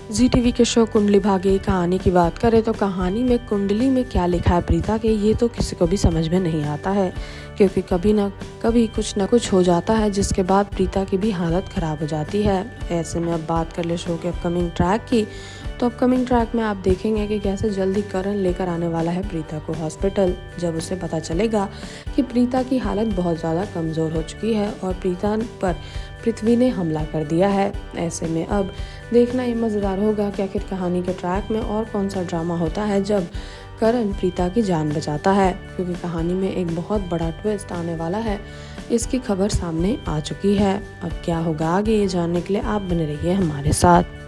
जी TV के show Kundali Bhagya कहानी की बात करें तो कहानी में कुंडली में क्या लिखा है प्रीता के, ये तो किसी को भी समझ में नहीं आता है, क्योंकि कभी ना कभी कुछ ना कुछ हो जाता है जिसके बाद प्रीता की भी हालत ख़राब हो जाती है। ऐसे में अब बात कर ले शो के अपकमिंग ट्रैक की, तो अपकमिंग ट्रैक में आप देखेंगे कि कैसे जल्दी करण लेकर आने वाला है प्रीता को हॉस्पिटल, जब उसे पता चलेगा कि प्रीता की हालत बहुत ज़्यादा कमज़ोर हो चुकी है और प्रीता पर पृथ्वी ने हमला कर दिया है। ऐसे में अब देखना ये मज़ेदार होगा कि आखिर कहानी के ट्रैक में और कौन सा ड्रामा होता है जब करण प्रीता की जान बचाता है, क्योंकि कहानी में एक बहुत बड़ा ट्विस्ट आने वाला है, इसकी खबर सामने आ चुकी है। अब क्या होगा आगे, ये जानने के लिए आप बने रहिए हमारे साथ।